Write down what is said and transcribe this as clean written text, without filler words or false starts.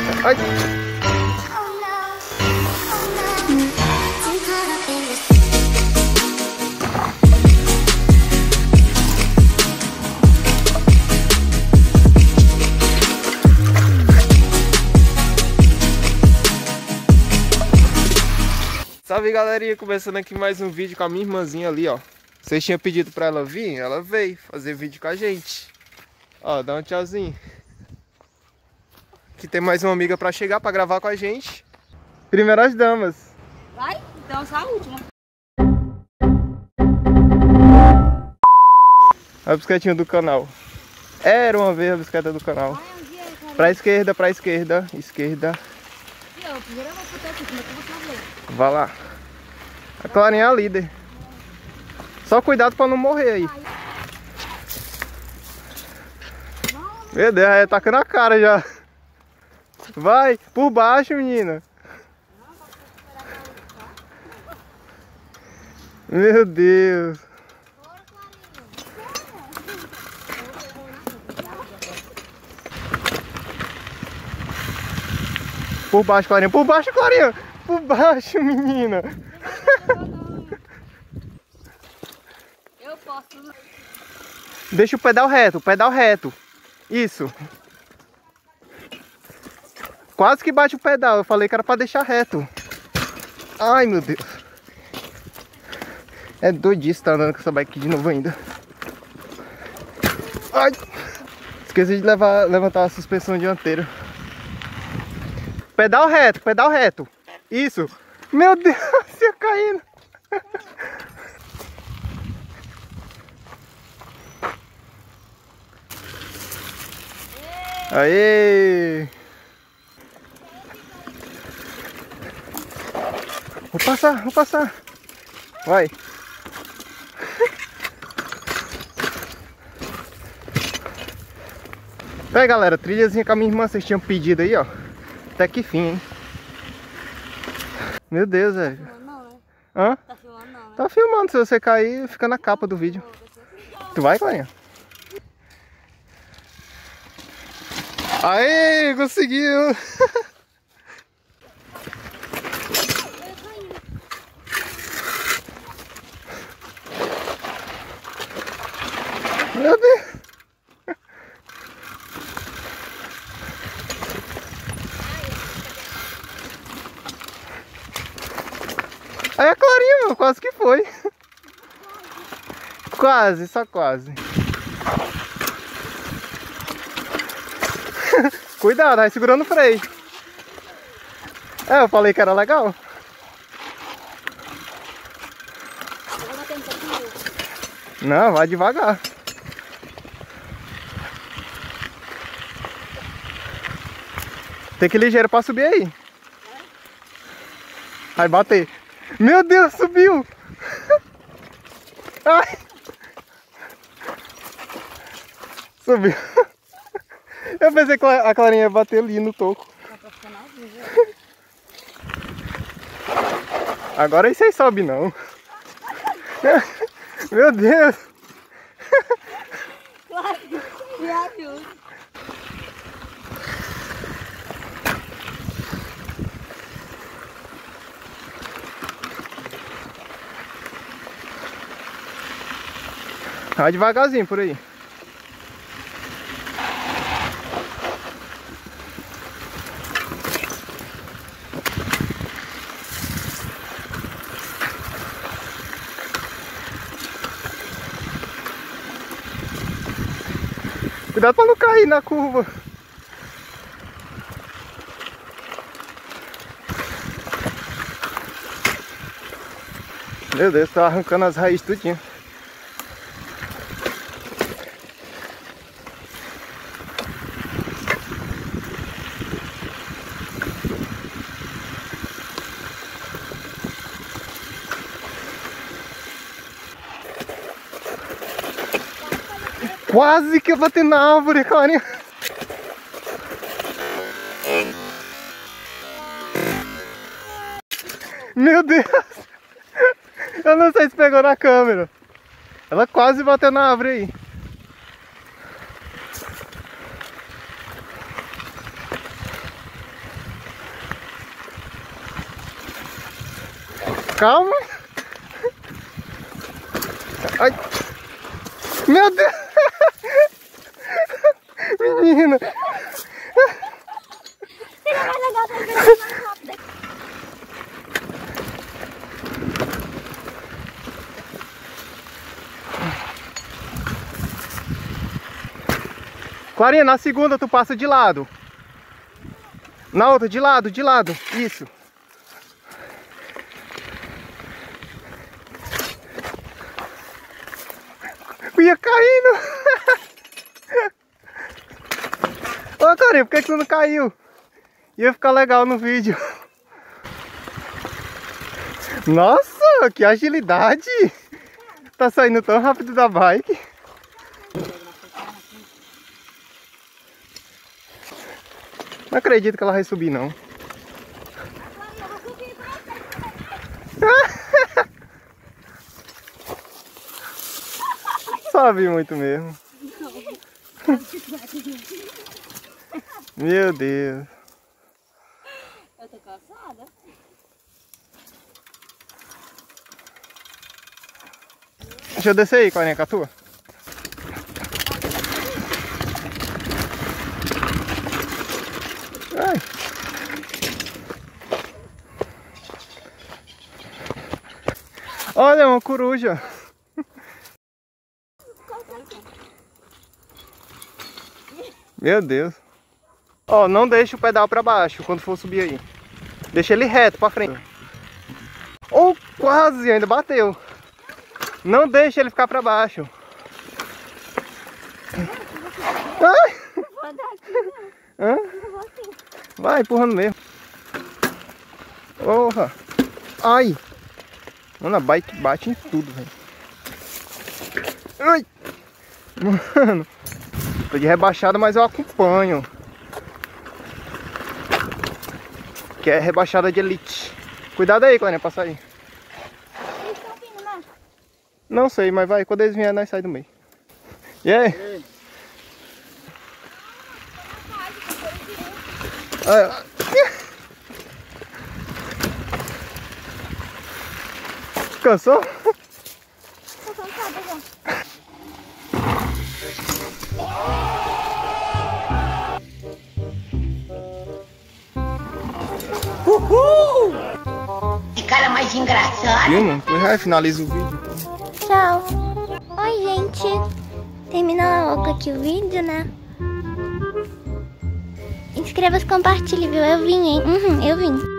Ai. Salve galerinha, começando aqui mais um vídeo com a minha irmãzinha ali, ó. Vocês tinham pedido pra ela vir, ela veio fazer vídeo com a gente. Ó, dá um tchauzinho. Aqui tem mais uma amiga pra chegar, pra gravar com a gente. Primeiras damas. Vai? Então só a última. A bicicletinha do canal. Era uma vez a bicicleta do canal. Pra esquerda, esquerda. Primeiro eu vou botar aqui, como é que eu vou fazer? Vá lá. A Clarinha é a líder. Só cuidado pra não morrer aí. Meu Deus, aí tá tacando a cara já. Vai, por baixo, menina. Meu Deus. Por baixo, Clarinha. Por baixo, Clarinha. Por baixo, menina. Eu posso. Deixa o pedal reto. Isso. Quase que bate o pedal. Eu falei que era pra deixar reto. Ai, meu Deus. É doidice estar andando com essa bike de novo ainda. Ai. Esqueci de levantar a suspensão dianteira. Pedal reto. Isso. Meu Deus, ia caindo. Aê! Vou passar. Vai. Aí, galera, trilhazinha com a minha irmã, vocês tinham pedido aí, ó. Até que fim, hein? Meu Deus, velho. Não, né? Hã? Tá filmando não, né? Tá filmando, se você cair, fica na capa do vídeo. Tu vai, Clarinha? Aê, conseguiu! Meu Deus! Aí a Clarinha, meu, quase que foi. Quase, só quase. Cuidado, vai segurando o freio. É, eu falei que era legal. Eu vou bater um pouquinho. Não, vai devagar. Tem que ir ligeiro pra subir aí. Vai bater. Meu Deus, subiu! Ai! Subiu. Eu pensei que a Clarinha ia bater ali no toco. Tá profissionalzinho, viu? Agora isso aí sobe não. Meu Deus! Claro, me ajuda. Vai devagarzinho por aí. Cuidado pra não cair na curva. Meu Deus, tá arrancando as raízes tudinho. Quase que eu bati na árvore, Clarinha. Meu Deus! Eu não sei se pegou na câmera. Ela quase bateu na árvore aí. Calma. Ai. Meu Deus. Menina. Seria mais legal ter mais rápido. Clarinha, na segunda tu passa de lado. Na outra, de lado, de lado. Isso. Ia caindo. Ô, Clarinha, por que tu não caiu? Ia ficar legal no vídeo. Nossa, que agilidade. Tá saindo tão rápido da bike. Não acredito que ela vai subir, não. Sobe muito mesmo. Meu Deus. Eu tô cansada. Deixa eu descer aí, Clarinha, com a tua. Ai. Olha, uma coruja. Meu Deus. Ó, não deixa o pedal pra baixo quando for subir aí. Deixa ele reto pra frente. Oh, quase, ainda bateu. Não deixa ele ficar pra baixo. Ai. Hã? Vai empurrando mesmo. Porra. Ai. Mano, a bike bate em tudo, velho. Ai. Mano. Tô de rebaixada, mas eu acompanho. Que é rebaixada de elite. Cuidado aí, Clarinha, pra sair. Eles estão vindo, né? Não sei, mas vai. Quando eles vierem, nós saímos do meio. E aí? Cansou? Tô cansada já. Uhul! Que cara mais engraçado. Viu, mano? Depois já finaliza o vídeo. Tchau. Oi, gente. Terminou logo aqui o vídeo, né? Inscreva-se, compartilhe, viu? Eu vim, hein? Eu vim.